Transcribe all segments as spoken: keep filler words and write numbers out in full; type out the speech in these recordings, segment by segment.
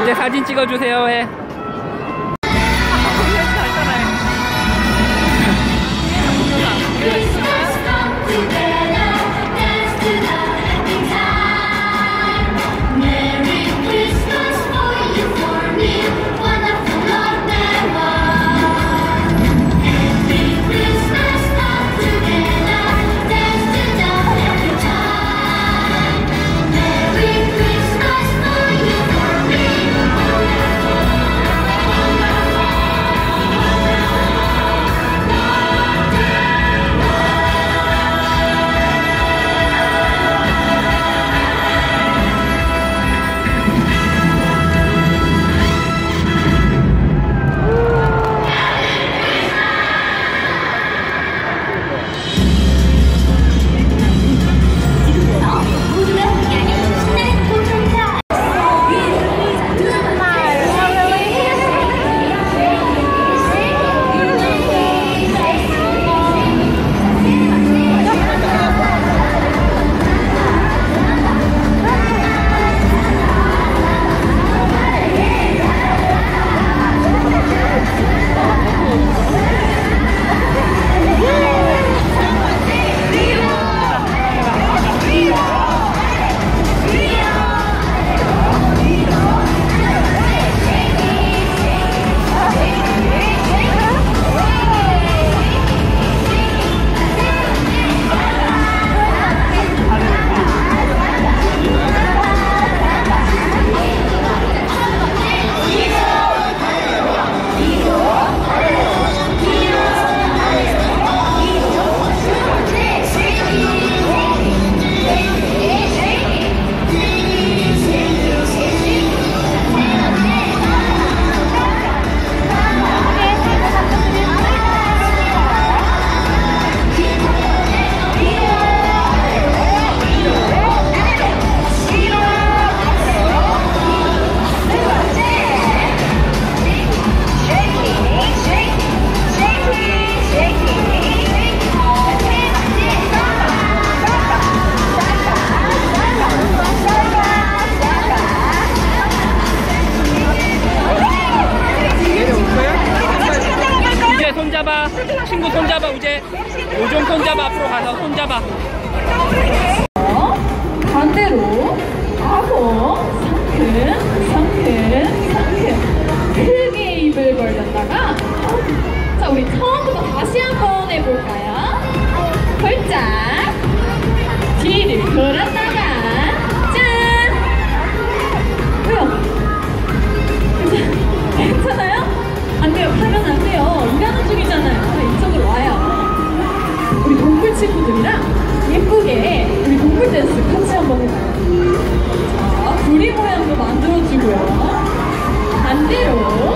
이제 사진 찍어주세요 해. 손잡아. 친구 손잡아. 우재 요정 손잡아. 앞으로 가서 손잡아. 반대로 악어 상큼 상큼 상큼 크게 입을 벌렸다가 자 우리 처음부터 다시 한번 해볼까요? 펄짝 뒤를 돌았다가 짠! 왜요? 괜찮아요? 안 돼요. 가면 안 돼요. 일하는 중이잖아요. 이쪽으로 와요. 우리 동물 친구들이랑 예쁘게 우리 동물 댄스 같이 한번 해봐요. 자, 부리 모양도 만들어주고요. 반대로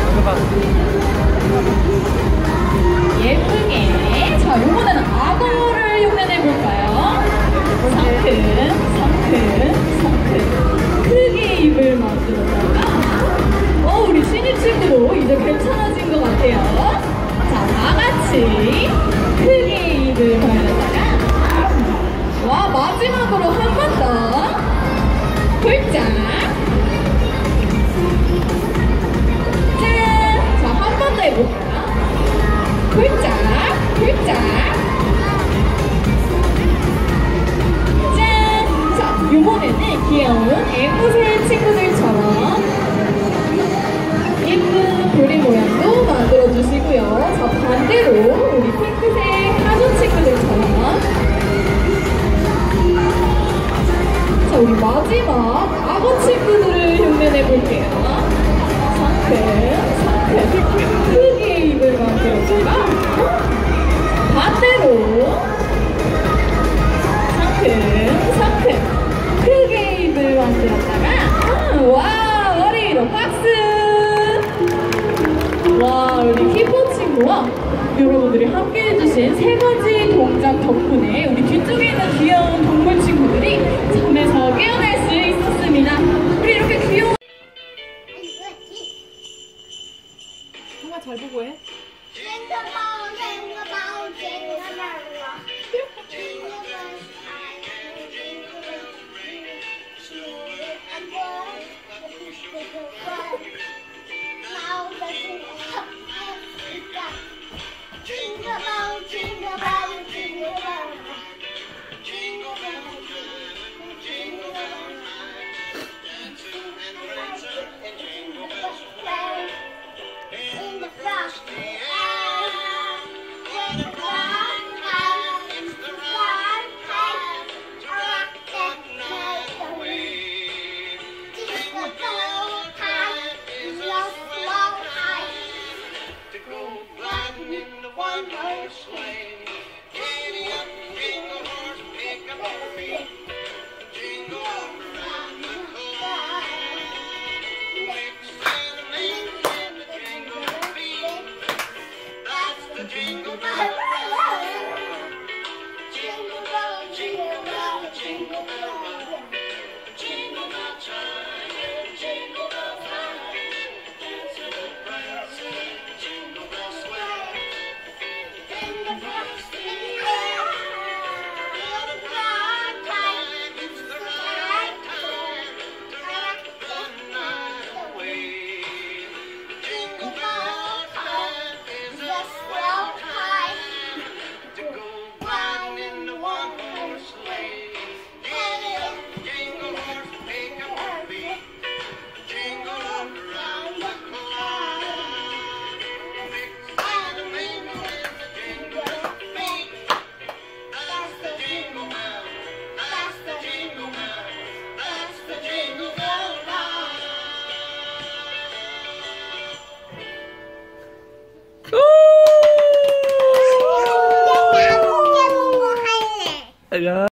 예쁘게. 자, 이번에는 악어를 흉내내볼까요? 상큼, 상큼, 상큼. 크게 입을 만들어다가 어, 우리 신입 친구도 이제 괜찮아진 것 같아요. 자, 다 같이 크게 입을 벌렸다가 와, 마지막으로 한 번 더 훌짝 짠! 자, 한 번 더 해볼까요? 훌짝 훌짝 짠! 자, 이번에는 귀여운 앵무새 친구들처럼 예쁜 부리 모양도 만들어주시고요. 자, 반대로 우리 핑크색 하조 친구들처럼 자, 우리 마지막 악어 친구들을 흉내내볼게요. 상큼, 상큼, 크게 입을 만들어주다가 반대로 상큼, 상큼, 크게 입을 만들었다가 와, 머리 위로 박수! 와, 우리 히포 친구와 여러분들이 함께 해주신 세 가지 동작 덕분에 우리 뒤쪽에 있는 귀여운 동물 친구들이 잠에서 깨어날 수 있었습니다. 우리 이렇게 귀여운 정말 잘 보고 해. 나 포켓몬고 할래. 야.